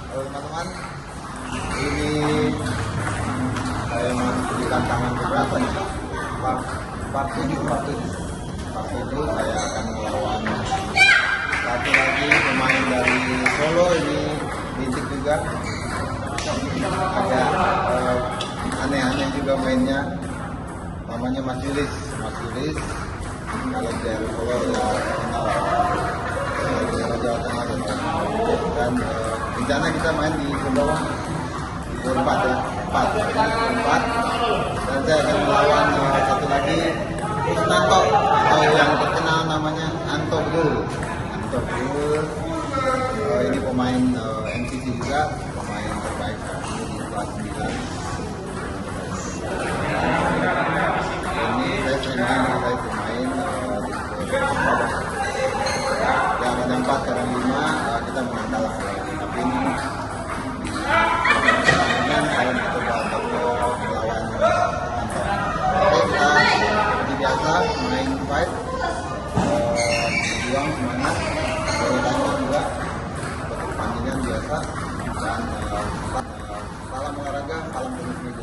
Halo teman-teman, ini saya masih di tantangan beberapa nih. Part 7 saya akan melawan satu lagi pemain dari Solo, ini Bintik juga. Agak aneh-aneh juga mainnya, namanya Mas Yulis. Kalau dari Solo ya kenal dari Jawa Tengah dan rencana kita main di Sumbawa di 4 ya, 4 dan saya akan melawan satu lagi Kusnanto atau yang terkenal namanya Anto Bedul. Ini pemain MCC juga, pemain terbaik di kelas 9. Ini saya pemain yang ada 4 sekarang 5, kita menang kalah. Tapi ini saya mencoba untuk melawan Anto. Oke, kita seperti biasa main fight, berjuang semangat, bertanya juga pertandingan biasa, dan salam olahraga, salam tenis meja.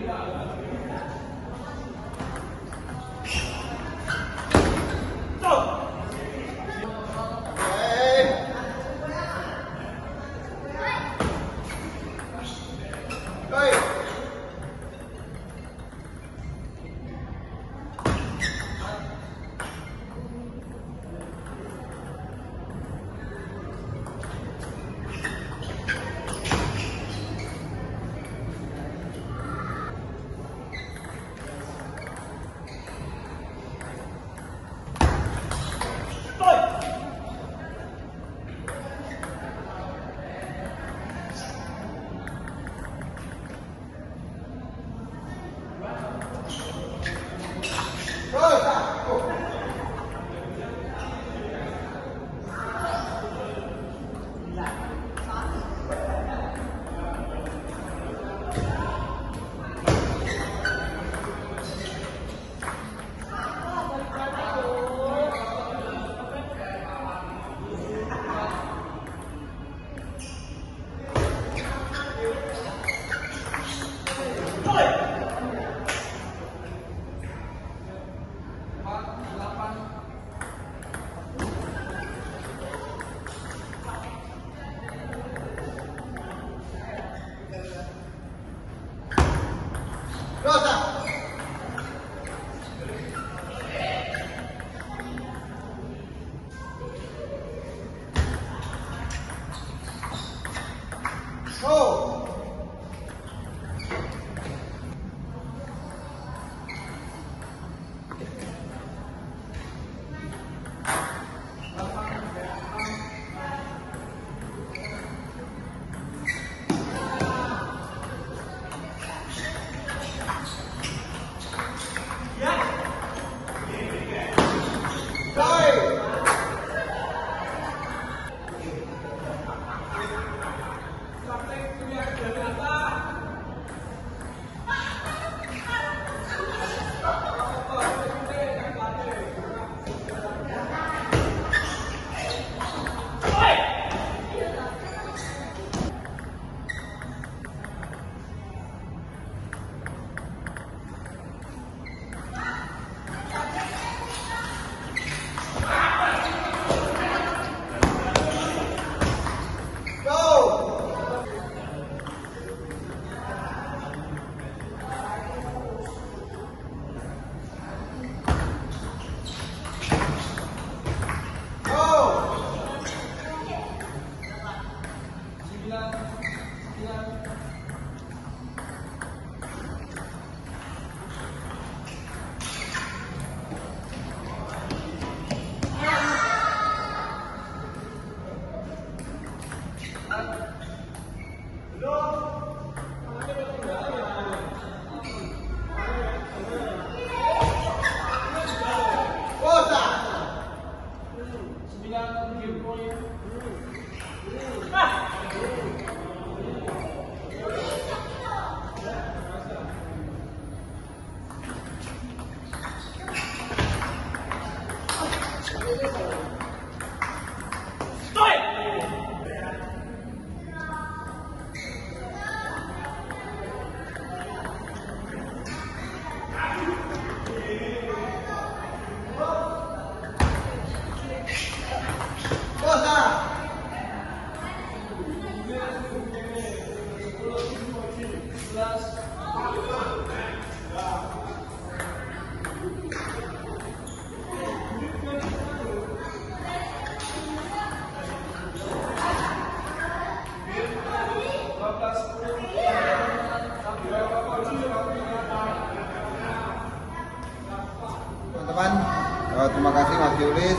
Teman-teman, terima kasih Mas Julis.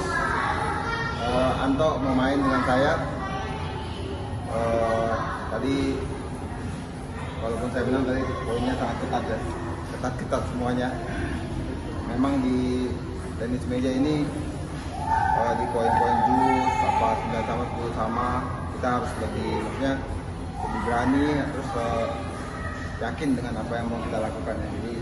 Anto mau main dengan saya. Tadi walaupun saya bilang tadi poinnya sangat ketat ya, ketat semuanya. Memang di tenis meja ini di poin-poin jus, apa 9 sama 10 sama, kita harus lebih berani, terus yakin dengan apa yang mau kita lakukan ya. Jadi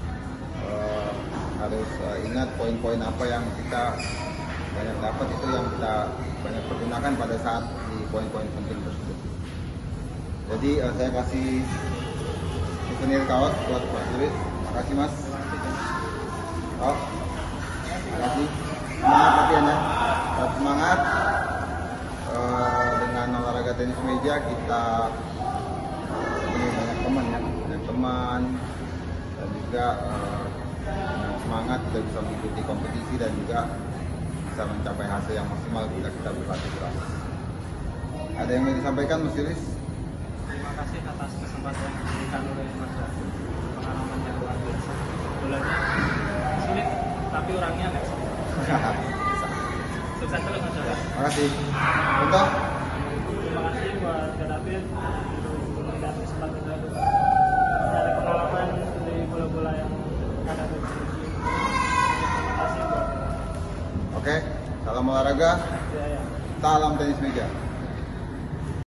harus ingat poin-poin apa yang kita banyak dapat, itu yang kita banyak pergunakan pada saat di poin-poin penting tersebut. Jadi saya kasih souvenir kaos buat Mas Julius. Makasih Mas. Oh, makasih. Semangat latihan ya. Tetap semangat. Dengan olahraga tenis meja kita punya banyak teman ya, banyak teman dan juga dengan semangat kita bisa mengikuti kompetisi dan juga bisa mencapai hasil yang maksimal jika kita berlatih keras. Ada yang mau disampaikan Mas Julius? Terima kasih atas kesempatan yang diberikan oleh Mas David. Pengalaman yang luar biasa. Bolanya sulit, tapi orangnya nggak sulit. Sukses terus Mas David. Terima kasih. Untuk Terima kasih buat Kak David untuk memberikan kesempatan saya untuk mencari pengalaman dari bola-bola yang Kak David miliki. Terima kasih buat Oke, salam olahraga, saya. salam tenis meja.